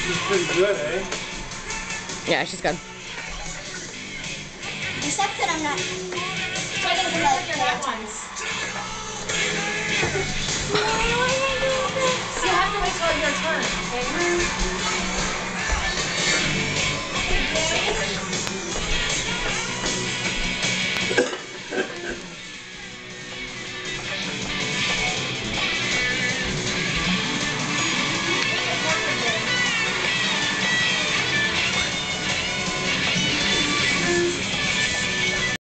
She's pretty good, eh? Yeah, she's good. Except that I'm not. So I didn't like your hot ones.